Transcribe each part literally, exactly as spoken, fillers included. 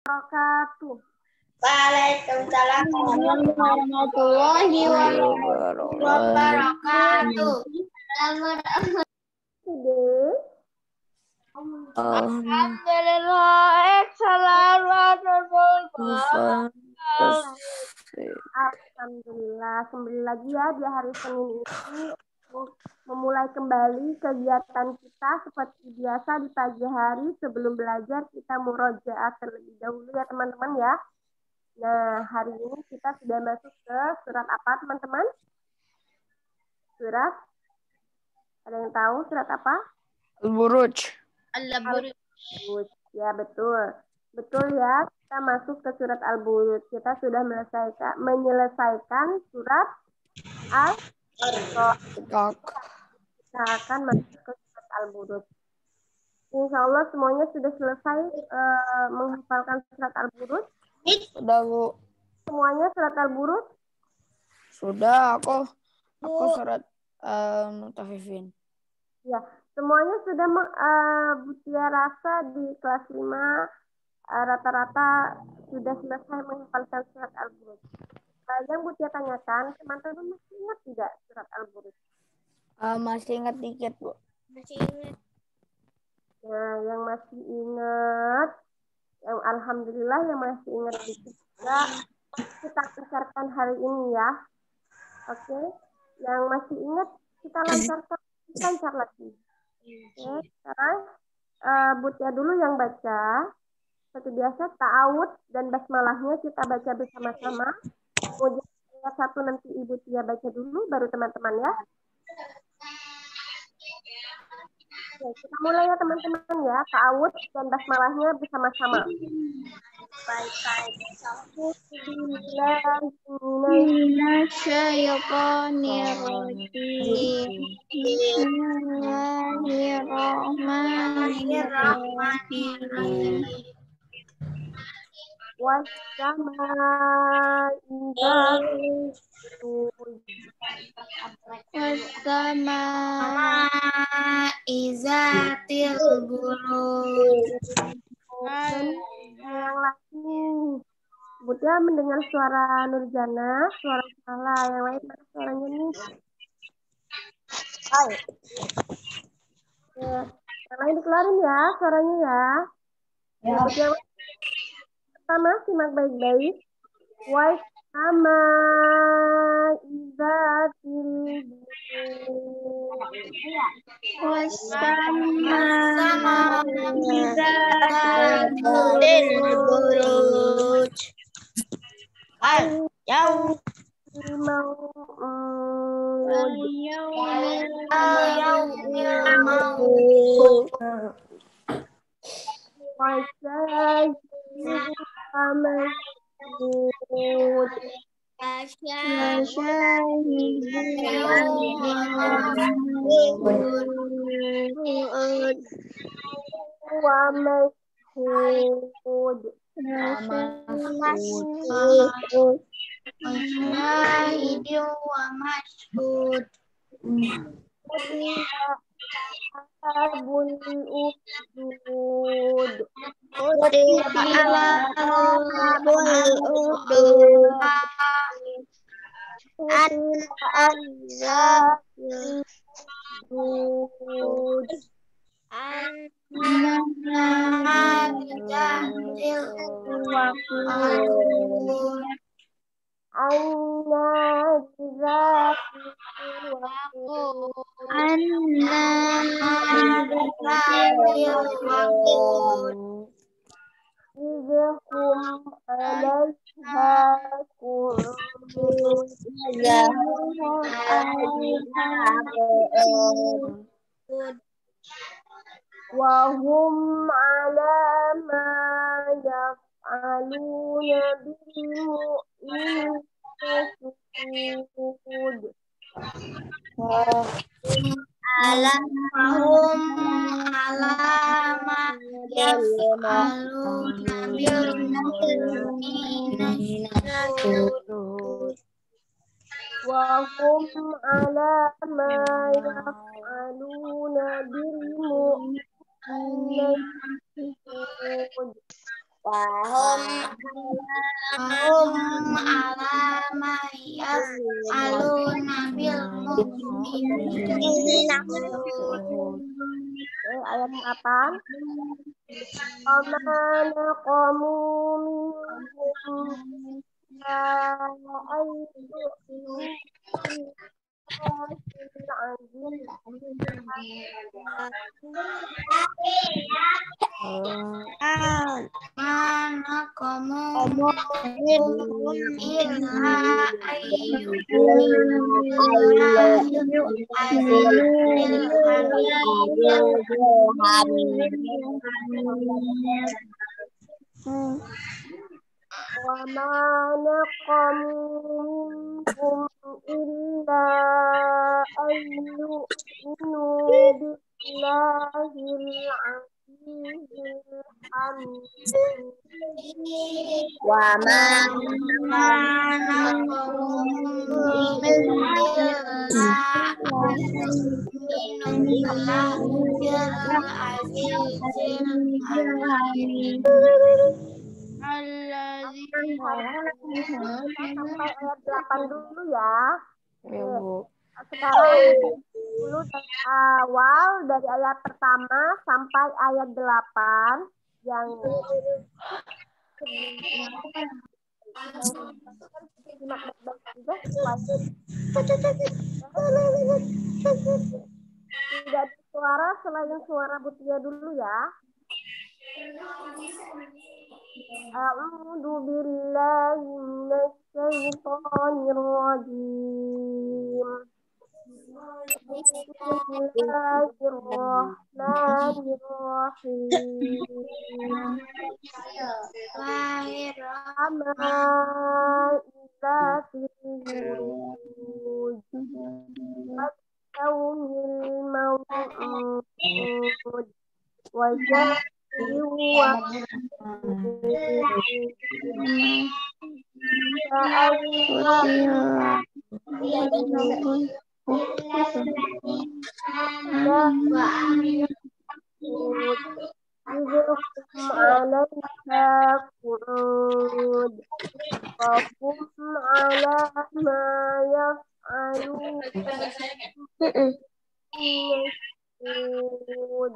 wabarakatuh. Waalaikumsalam warahmatullahi wabarakatuh. Today, Alhamdulillah, Alhamdulillah, kembali lagi ya di hari Senin ini untuk memulai kembali kegiatan kita seperti biasa di pagi hari. Sebelum belajar kita murojaah terlebih dahulu ya teman-teman ya. Nah, hari ini kita sudah masuk ke surat apa teman-teman? Surat? Ada yang tahu surat apa? Al-Buruj. Al-Buruj. Ya, betul. Betul ya, kita masuk ke surat Al-Buruj. Kita sudah menyelesaikan, menyelesaikan surat Al-Buruj. Kita akan masuk ke surat Al-Buruj. Insya Allah semuanya sudah selesai uh, menghafalkan surat Al-Buruj. Sudah, Bu. Semuanya surat Al-Buruj? Sudah, aku aku surat Al-Mutaffifin. Ya, semuanya sudah uh, Butia rasa di kelas lima uh, rata-rata sudah selesai menghafalkan surat Al-Buruj. Uh, yang Butia tanyakan, teman-teman masih ingat tidak surat Al-Buruj? Uh, masih ingat dikit, Bu. Masih ingat. Nah, yang masih ingat, yang alhamdulillah yang masih ingat dikit juga, kita lancarkan hari ini ya. Oke, yang masih ingat kita lancarkan, lancar lagi. Oke, sekarang uh, Butia dulu yang baca. Seperti biasa, ta'awud dan basmalahnya kita baca bersama-sama. Kemudian ayat satu nanti Ibu Tia baca dulu, baru teman-teman ya. Oke, kita mulai ya teman-teman ya. Ta'awud dan basmalahnya bersama-sama. Baik-baik. Bismillahirrahmanirrahim. Bismillahirrahmanirrahim. Wassama'i Wassama'i zatil buruj. Yang lagi, Butia mendengar suara Nurjana, suara Salah. Yang lain mana suaranya nih? Hai. Ya, yang lain dikeluarin ya suaranya ya. Ya. Butia pertama simak baik-baik. Wassama izatil Wassama izatil buruj. Al yaum yaumil maut. Wassayyidu Amud. Wa mashhud. Wasyahidin wa mashhud. Ashabul ukhdud. Kutiba ashabul ukhdud. An-Nazza'ud. An-Nazza'atil waqud. An-Nazza'atil waqud. An-Nazza'atil waqud. Idhum alaiha qu'ud. Wa hum ala ma yaf'aluna bil mu'minina syuhud. Alamahum alama yaf'aluna bil mu'minina syuhud. Wa hum ala ma yaf'aluna bil mu'minina syuhud. Wahum Wahum ala ma yaf'aluna bil mu'minina syuhud. Oke, ayat delapan. Wama naqamu minhum Mana kamu illa wa ma naqamu minhum illa ayyu'minu billahil azizil hamid. wa ma naqamu illa Sampai ayat delapan dulu ya. Ya, Bu. Sekarang dulu dari awal, dari ayat pertama sampai ayat delapan yang simak baik-baik juga supaya tidak ada suara selain suara Butia dulu ya. A'udzu billahi minasyaitonir rajim. Bismillahirrahmanirrahim. Amma idza tilburuj Yawmil maw'ud wa jahri wa Yudhukum alaiha qu'ud wa hum ala ma yaf'alun yashhud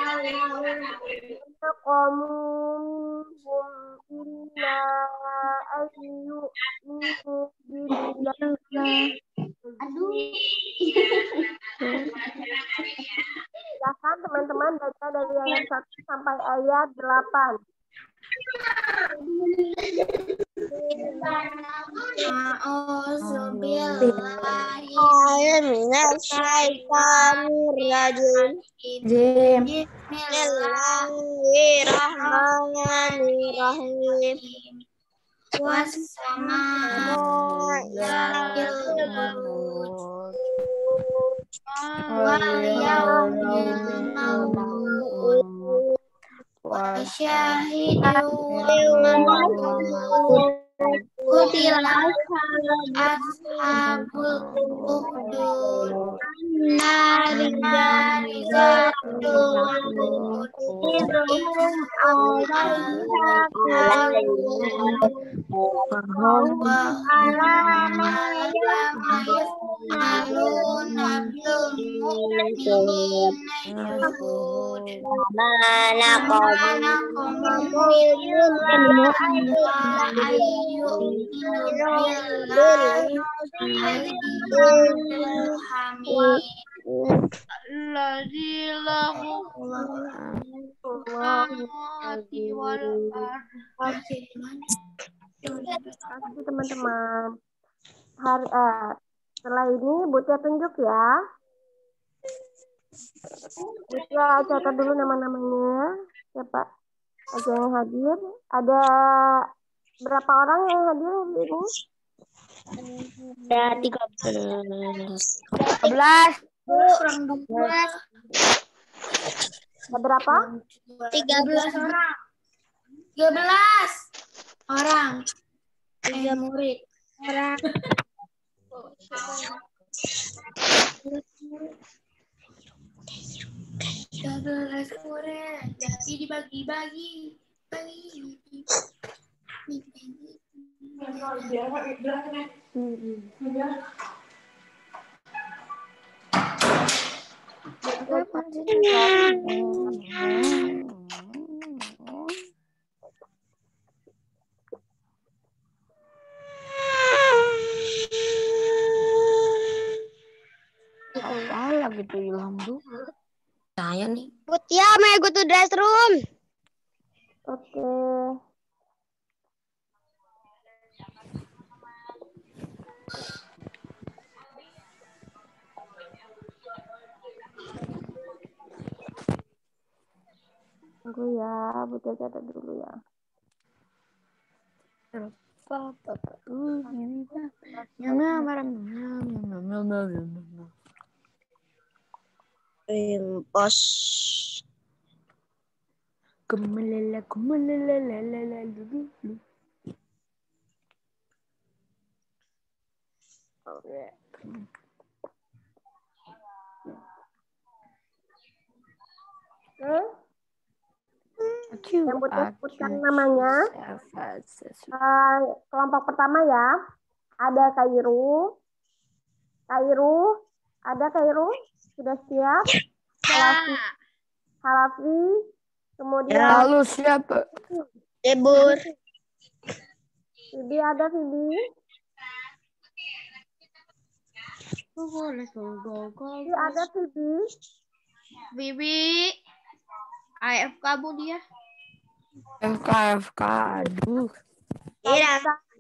naqamu minhum illa ayyu'minu billahi. Silakan teman-teman baca dari ayat satu sampai ayat delapan. A'udzu billahi minasyaitonir rajim. Bismillahirrahmanirrahim. Wassama'i zatil buruj wal yawmil maw'ud wa syahidin wa mashhud. Qutila ashabul ukhdud nari nari zatul waqud idhum wa alama yaf'aluna bil mu'minina syuhud. Mana qamu illa ayyubillahi azizul hamid. Alladzi lahu samawati wal ardi. Terima kasih teman-teman. Hari eh, setelah ini Butia tunjuk ya. Butia catat dulu nama-namanya. Siapa aja yang hadir? Ada berapa orang yang hadir hari ini? Ada tiga belas. tiga belas. Kurang dua. Ada berapa? Tiga belas orang. Tiga belas orang. Tiga murid. Orang. Tiga belas murid. Jadi dibagi-bagi. Apa lagi tuh Ilham tuh? Saya nih. Putih mau go to dress room. Oke. Tunggu ya, Buta catat dulu ya. Impos. Kumelele, kumelele, dulu. Oke. Yang Buta sebutkan namanya. Uh, kelompok pertama ya. Ada Kairu. Kairu. Ada Kairu? Sudah siap? Halafi. Halafi. Kemudian. Lalu siapa? Debur. Fibi ada Fibi? Fibi ada Fibi? Bibi. A F K bu dia. F K, F K, aduh. Iya.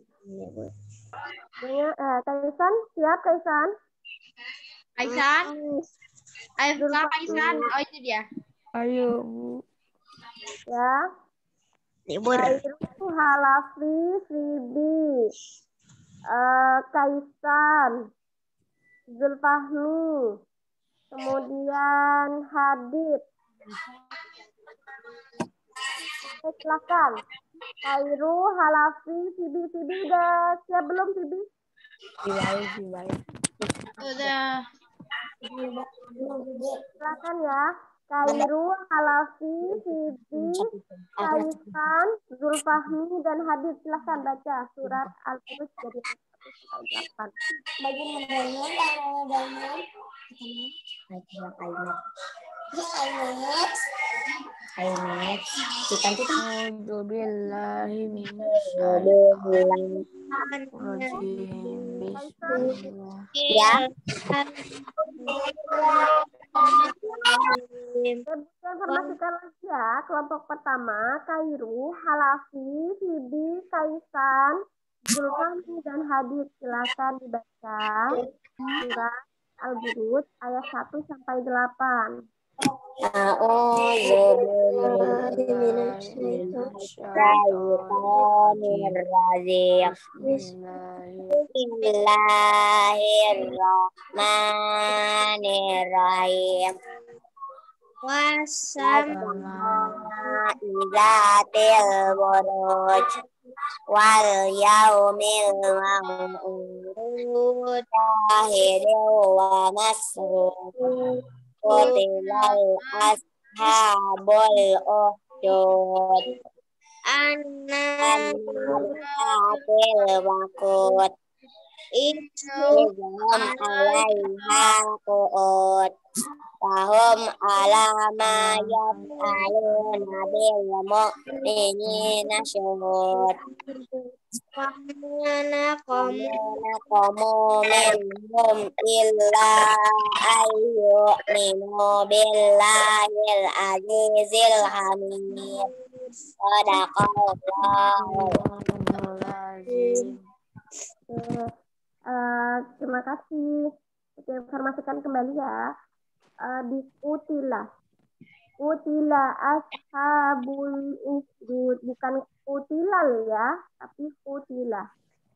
Dengan, eh, Kaisan, siap Kaisan? Kaisan. A F K Kaisan. Oh itu dia. Ayo Bu. Ya. Libur. Kairu, Halafi, Fibi, uh, Kaisan, Zulfahmi, kemudian Hadid. Oke, silakan. Kairu, Halafi, Fibi, Fibi udah siap belum Fibi? Baik, baik. Udah. Silakan ya. Kairu, Halafi, Fibi, Kaisan, Zulfahmi, dan Hadid. Silakan baca surat Al-Buruj dari satu sampai delapan. Bagi mendengar mendengar. Ayat. Kita itu Alhamdulillahi minasyaitonir rajim. Bismillah. ya. Saya informasikan lagi ya, kelompok pertama, Kairu, Halafi, Fibi, Kaisan, Zulfahmi, dan Hadid. Silakan dibaca surat Al-Buruj ayat satu sampai delapan. Bismillahirrahmanirrahim. Wassamaizatil buruj wal yaumil maw'ud syahidin wa masrur Qutilal ashabul uhdud An-narul waqud Idhum alaiha qu'ud Fahum alama yaf'aluna bil mu'minina syuhud Wamana qamu minhum illa ayyu'minu billahil azizil hamid Sadaqallahul azim. Uh, terima kasih. Oke, informasikan kembali ya. Uh, di Kutila. Kutila ashabul ukhdud. Bukan kutilal ya, tapi Kutila.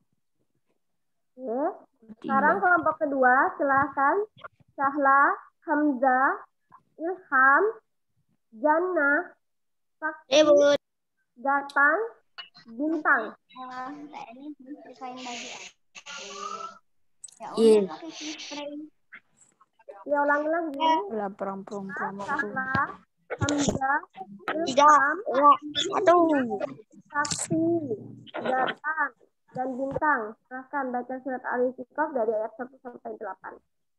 Oke. Sekarang kelompok kedua, silakan. Sahla, Hamzah, Ilham, Jannah, Sakti, Gatan, Bintang. Iya. Ya ulangi lagi. Lah perang perang perang Sahla, Hamzah, Tiga, Ilham, dua, satu. Sakti, Datang, dan Bintang. Silahkan baca surat Al-Insyirah dari ayat satu sampai delapan.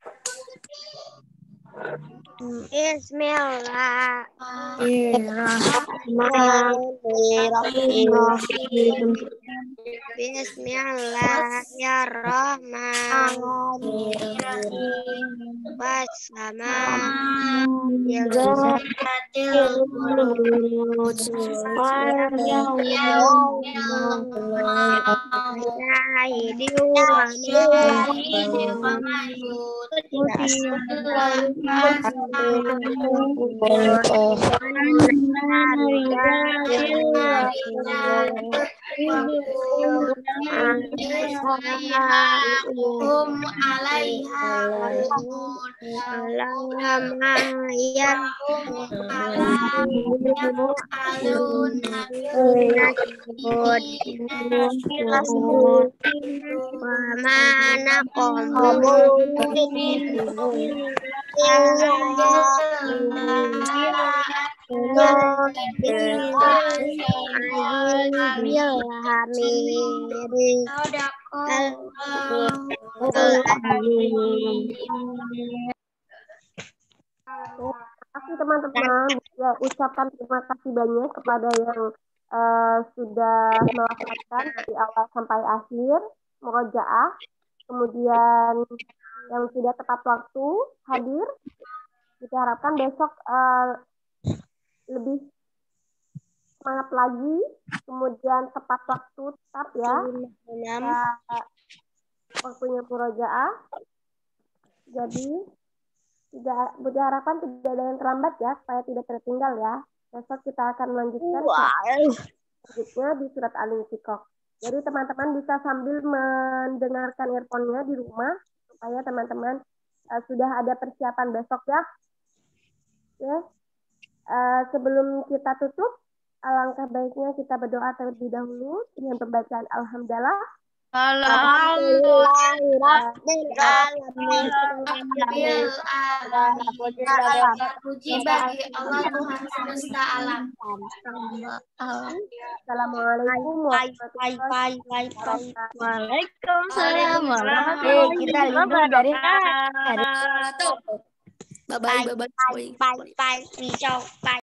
Bismillahirrahmanirrahim. Bismillahirrahmanirrahim. Terima kasih teman-teman. Ya, ucapkan terima kasih banyak kepada yang uh, sudah melaksanakan dari awal sampai akhir murojaah. Kemudian yang sudah tepat waktu hadir. Kita harapkan besok uh, lebih semangat lagi. Kemudian tepat waktu tetap ya. ya waktunya murojaah. Jadi tidak diharapkan tidak ada yang terlambat ya, supaya tidak tertinggal ya. Besok kita akan melanjutkan selanjutnya di surat Al-Insyirah. Jadi teman-teman bisa sambil mendengarkan earphone-nya di rumah supaya teman-teman uh, sudah ada persiapan besok ya. Ya. Uh, sebelum kita tutup, alangkah baiknya kita berdoa terlebih dahulu dengan pembacaan Alhamdulillah. Puji bagi Allah Tuhan semesta alam. Assalamualaikum warahmatullahi wabarakatuh. Waalaikumsalam Eh, kita libur dari hari. Bye bye bye bye bye bye bye bye bye